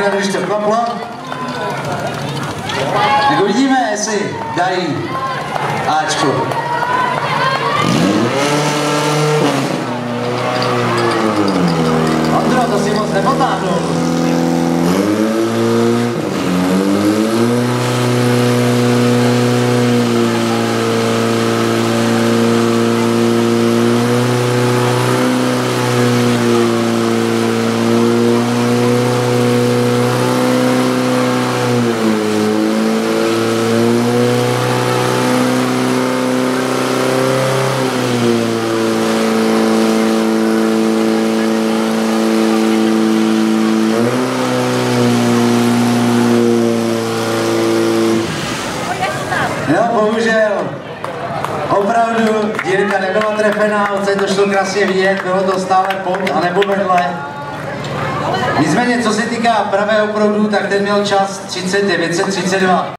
tentokrát už to klaplo. Tak uvidíme, jestli dají Ačko. Ondro, to si moc nepotáhnul. No, bohužel, opravdu dírka nebyla trefená, odsaď to šlo krásně vidět, bylo to stále pod a nebo vedle. Nicméně, co se týká pravého proudu, tak ten měl čas 30 932.